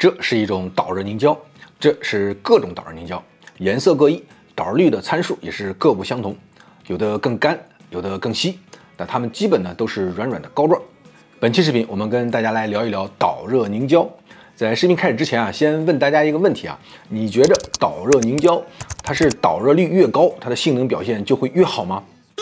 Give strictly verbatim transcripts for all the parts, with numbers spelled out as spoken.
这是一种导热凝胶，这是各种导热凝胶，颜色各异，导热率的参数也是各不相同，有的更干，有的更稀，但它们基本呢都是软软的膏状。本期视频我们跟大家来聊一聊导热凝胶。在视频开始之前啊，先问大家一个问题啊，你觉着导热凝胶它是导热率越高，它的性能表现就会越好吗？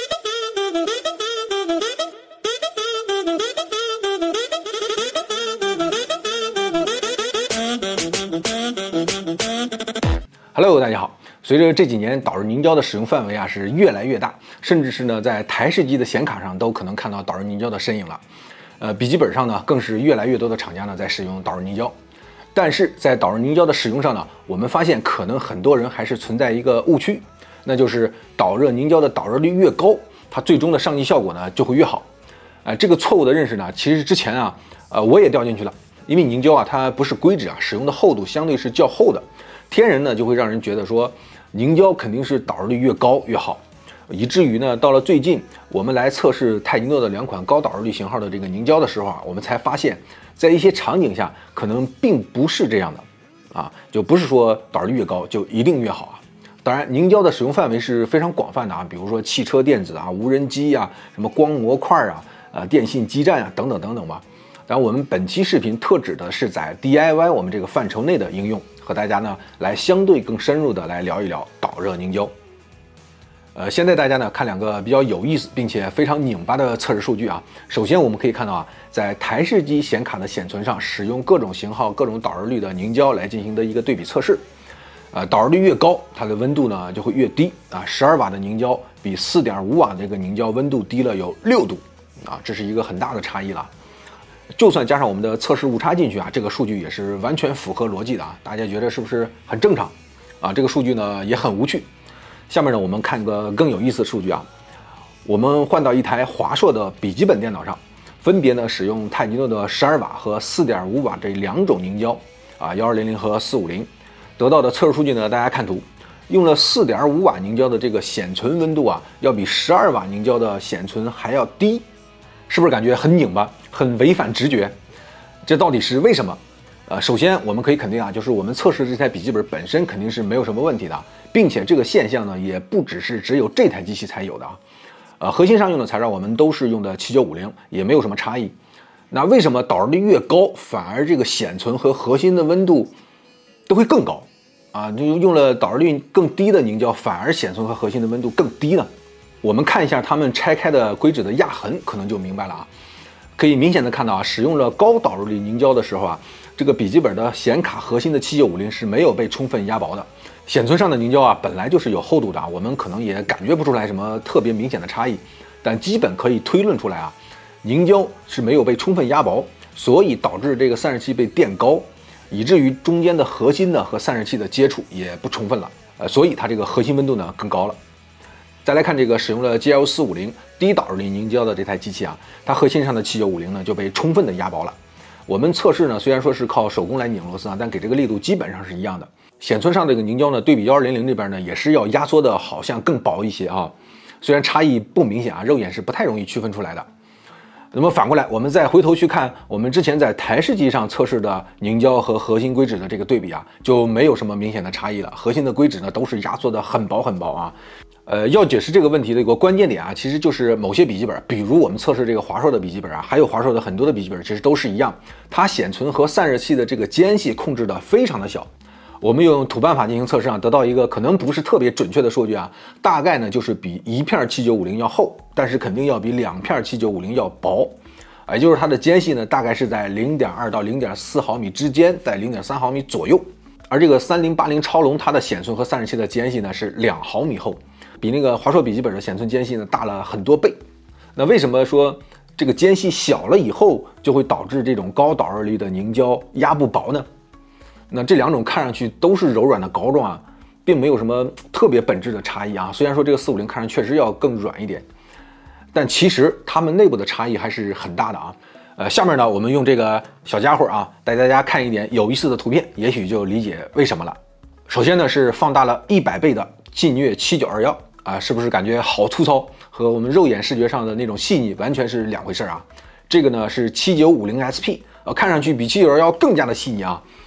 Hello， 大家好。随着这几年导热凝胶的使用范围啊是越来越大，甚至是呢在台式机的显卡上都可能看到导热凝胶的身影了。呃，笔记本上呢更是越来越多的厂家呢在使用导热凝胶。但是在导热凝胶的使用上呢，我们发现可能很多人还是存在一个误区，那就是导热凝胶的导热率越高，它最终的上机效果呢就会越好。呃，这个错误的认识呢，其实之前啊，呃我也掉进去了。因为凝胶啊，它不是硅脂啊，使用的厚度相对是较厚的，天然呢就会让人觉得说凝胶肯定是导热率越高越好，以至于呢到了最近我们来测试泰尼诺的两款高导热率型号的这个凝胶的时候啊，我们才发现，在一些场景下可能并不是这样的啊，就不是说导热率越高就一定越好啊。当然，凝胶的使用范围是非常广泛的啊，比如说汽车电子啊、无人机啊、什么光模块啊、呃电信基站啊等等等等吧。然后我们本期视频特指的是在 D I Y 我们这个范畴内的应用，和大家呢来相对更深入的来聊一聊导热凝胶。呃，先带大家呢看两个比较有意思并且非常拧巴的测试数据啊。首先我们可以看到啊，在台式机显卡的显存上使用各种型号、各种导热率的凝胶来进行的一个对比测试。呃，导热率越高，它的温度呢就会越低啊。十二瓦的凝胶比 四点五瓦的这个凝胶温度低了有六度啊，这是一个很大的差异了。就算加上我们的测试误差进去啊，这个数据也是完全符合逻辑的啊！大家觉得是不是很正常啊？这个数据呢也很无趣。下面呢，我们看个更有意思的数据啊。我们换到一台华硕的笔记本电脑上，分别呢使用泰尼诺的十二瓦和 四点五瓦这两种凝胶啊，一二零零和四五零，得到的测试数据呢，大家看图，用了 四点五瓦凝胶的这个显存温度啊，要比十二瓦凝胶的显存还要低。是不是感觉很拧巴，很违反直觉？这到底是为什么？呃，首先我们可以肯定啊，就是我们测试这台笔记本本身肯定是没有什么问题的，并且这个现象呢，也不只是只有这台机器才有的啊。呃，核心上用的材料我们都是用的七九五零，也没有什么差异。那为什么导热率越高，反而这个显存和核心的温度都会更高啊？就用了导热率更低的凝胶，反而显存和核心的温度更低呢？我们看一下它们拆开的硅脂的压痕，可能就明白了啊。可以明显的看到啊，使用了高导热率凝胶的时候啊，这个笔记本的显卡核心的七九五零是没有被充分压薄的。显存上的凝胶啊，本来就是有厚度的啊，我们可能也感觉不出来什么特别明显的差异，但基本可以推论出来啊，凝胶是没有被充分压薄，所以导致这个散热器被垫高，以至于中间的核心呢和散热器的接触也不充分了，呃，所以它这个核心温度呢更高了。再来看这个使用了 G L 四五零 低导热率凝胶的这台机器啊，它核心上的七九五零呢就被充分的压薄了。我们测试呢虽然说是靠手工来拧螺丝啊，但给这个力度基本上是一样的。显存上这个凝胶呢，对比一二零零这边呢也是要压缩的好像更薄一些啊，虽然差异不明显啊，肉眼是不太容易区分出来的。那么反过来，我们再回头去看我们之前在台式机上测试的凝胶和核心硅脂的这个对比啊，就没有什么明显的差异了。核心的硅脂呢都是压缩的很薄很薄啊。呃，要解释这个问题的一个关键点啊，其实就是某些笔记本，比如我们测试这个华硕的笔记本啊，还有华硕的很多的笔记本，其实都是一样，它显存和散热器的这个间隙控制的非常的小。我们用土办法进行测试啊，得到一个可能不是特别准确的数据啊，大概呢就是比一片七九五零要厚，但是肯定要比两片七九五零要薄，也就是它的间隙呢大概是在 零点二到零点四毫米之间，在 零点三毫米左右。而这个三零八零超龙它的显存和散热器的间隙呢是两毫米厚，比那个华硕笔记本的显存间隙呢大了很多倍。那为什么说这个间隙小了以后就会导致这种高导热率的凝胶压不薄呢？那这两种看上去都是柔软的膏状啊，并没有什么特别本质的差异啊。虽然说这个四五零看上去确实要更软一点，但其实它们内部的差异还是很大的啊。呃，下面呢，我们用这个小家伙啊，带大家看一点有意思的图片，也许就理解为什么了。首先呢，是放大了一百倍的劲虐七九二一啊，是不是感觉好粗糙？和我们肉眼视觉上的那种细腻完全是两回事啊。这个呢是七九五零 S P， 呃，看上去比七九二一更加的细腻啊。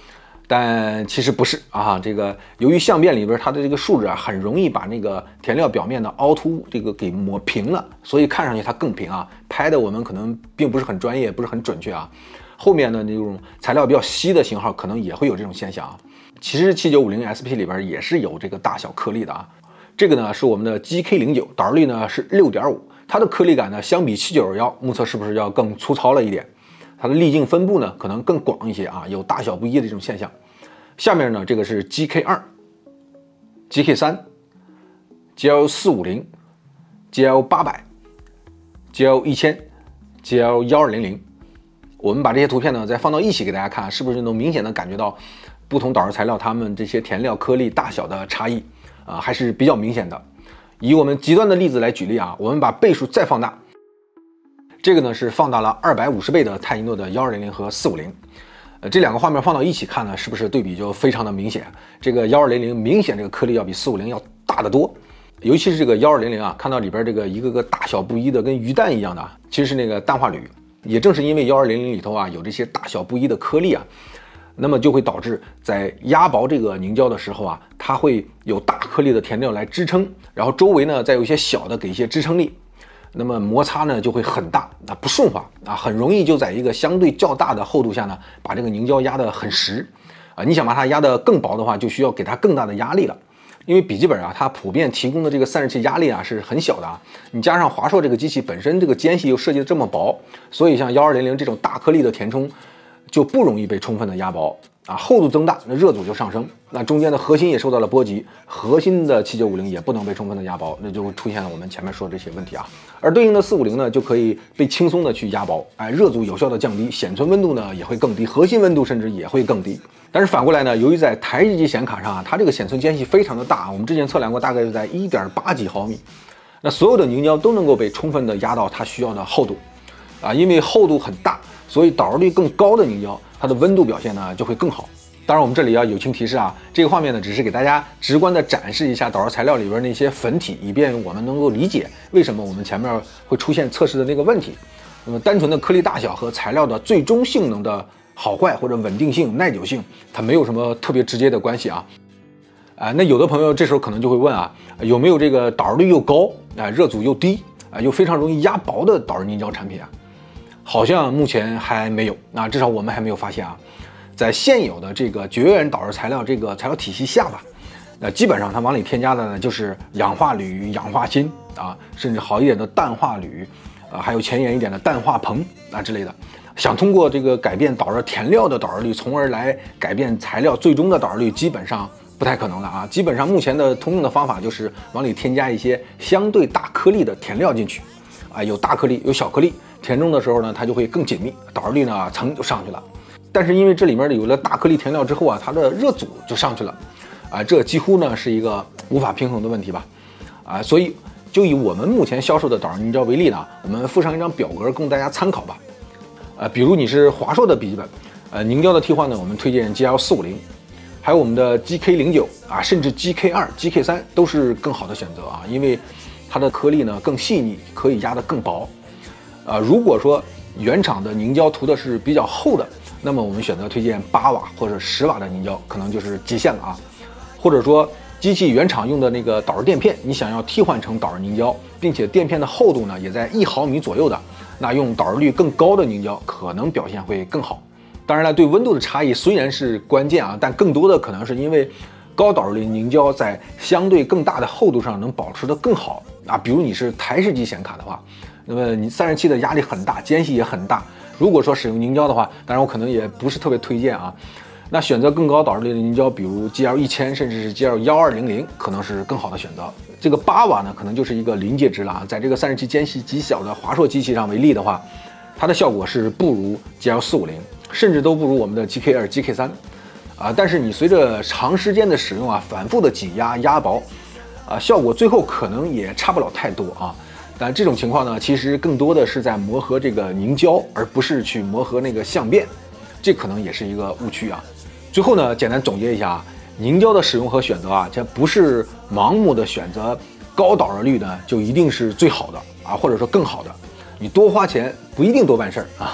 但其实不是啊。这个由于相变里边它的这个树脂啊，很容易把那个填料表面的凹凸这个给磨平了，所以看上去它更平啊。拍的我们可能并不是很专业，不是很准确啊。后面的那种材料比较稀的型号可能也会有这种现象啊。其实七九五零 S P 里边也是有这个大小颗粒的啊。这个呢是我们的 G K 零九，导热率呢是 六点五， 它的颗粒感呢相比七九二一目测是不是要更粗糙了一点？它的粒径分布呢可能更广一些啊，有大小不一的这种现象。下面呢这个是 G K 二、G K 三、G L 四五零、G L 八百、G L 一千、G L 一二零零。我们把这些图片呢再放到一起给大家看，是不是能明显的感觉到不同导热材料它们这些填料颗粒大小的差异啊、呃，还是比较明显的。以我们极端的例子来举例啊，我们把倍数再放大，这个呢是放大了二百五十倍的泰尼诺的一二零零和四五零。呃，这两个画面放到一起看呢，是不是对比就非常的明显？这个一二零零明显这个颗粒要比四五零要大得多，尤其是这个一二零零啊，看到里边这个一个个大小不一的跟鱼蛋一样的，其实是那个氮化铝。也正是因为一二零零里头啊有这些大小不一的颗粒啊，那么就会导致在压薄这个凝胶的时候啊，它会有大颗粒的填料来支撑，然后周围呢再有一些小的给一些支撑力，那么摩擦呢就会很大，啊不顺滑啊，很容易就在一个相对较大的厚度下呢，把这个凝胶压得很实啊。你想把它压得更薄的话，就需要给它更大的压力了。因为笔记本啊，它普遍提供的这个散热器压力啊是很小的啊，你加上华硕这个机器本身这个间隙又设计的这么薄，所以像一二零零这种大颗粒的填充就不容易被充分的压薄啊，厚度增大，那热阻就上升，那中间的核心也受到了波及，核心的七九五零也不能被充分的压薄，那就会出现了我们前面说的这些问题啊。而对应的四五零呢，就可以被轻松的去压薄，哎，热阻有效的降低，显存温度呢也会更低，核心温度甚至也会更低。但是反过来呢，由于在台式机显卡上啊，它这个显存间隙非常的大，我们之前测量过，大概是在 一点八几毫米，那所有的凝胶都能够被充分的压到它需要的厚度啊，因为厚度很大，所以导热率更高的凝胶，它的温度表现呢就会更好。当然我们这里要友情提示啊，这个画面呢只是给大家直观的展示一下导热材料里边那些粉体，以便我们能够理解为什么我们前面会出现测试的那个问题。那么单纯的颗粒大小和材料的最终性能的好坏或者稳定性、耐久性，它没有什么特别直接的关系啊。啊、呃，那有的朋友这时候可能就会问啊，有没有这个导热率又高啊、呃，热阻又低啊、呃，又非常容易压薄的导热凝胶产品啊？好像目前还没有，那至少我们还没有发现啊。在现有的这个绝缘导热材料这个材料体系下吧，那基本上它往里添加的呢就是氧化铝、氧化锌啊，甚至好一点的氮化铝，啊，还有前沿一点的氮化硼啊之类的。想通过这个改变导热填料的导热率，从而来改变材料最终的导热率，基本上不太可能了啊。基本上目前的通用的方法就是往里添加一些相对大颗粒的填料进去，啊，有大颗粒有小颗粒，填充的时候呢它就会更紧密，导热率呢蹭就上去了。但是因为这里面有了大颗粒填料之后啊，它的热阻就上去了，啊，这几乎呢是一个无法平衡的问题吧，啊，所以就以我们目前销售的导热凝胶为例呢，我们附上一张表格供大家参考吧。呃，比如你是华硕的笔记本，呃，凝胶的替换呢，我们推荐 G L 四五零，还有我们的 G K 零九啊，甚至 G K 二、G K 三都是更好的选择啊，因为它的颗粒呢更细腻，可以压得更薄。呃，如果说原厂的凝胶涂的是比较厚的，那么我们选择推荐八瓦或者十瓦的凝胶，可能就是极限了啊。或者说机器原厂用的那个导热垫片，你想要替换成导热凝胶，并且垫片的厚度呢也在一毫米左右的，那用导热率更高的凝胶可能表现会更好。当然了，对温度的差异虽然是关键啊，但更多的可能是因为高导热率凝胶在相对更大的厚度上能保持得更好啊。比如你是台式机显卡的话，那么你散热器的压力很大，间隙也很大。如果说使用凝胶的话，当然我可能也不是特别推荐啊。那选择更高导热率的凝胶，比如 G L 一千甚至是 G L 一二零零，可能是更好的选择。这个八瓦呢，可能就是一个临界值了啊。在这个散热器间隙极小的华硕机器上为例的话，它的效果是不如 G L 四五零，甚至都不如我们的 G K 二、G K 三啊。但是你随着长时间的使用啊，反复的挤压压薄啊，效果最后可能也差不了太多啊。但这种情况呢，其实更多的是在磨合这个凝胶，而不是去磨合那个相变，这可能也是一个误区啊。最后呢，简单总结一下啊，凝胶的使用和选择啊，这不是盲目的选择高导热率呢就一定是最好的啊，或者说更好的。你多花钱不一定多办事儿啊。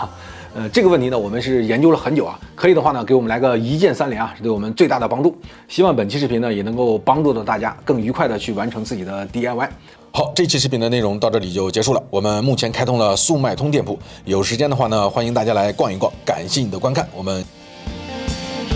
呃，这个问题呢，我们是研究了很久啊，可以的话呢，给我们来个一键三连啊，是对我们最大的帮助。希望本期视频呢，也能够帮助到大家更愉快的去完成自己的 D I Y。好，这期视频的内容到这里就结束了。我们目前开通了速卖通店铺，有时间的话呢，欢迎大家来逛一逛。感谢你的观看，我们。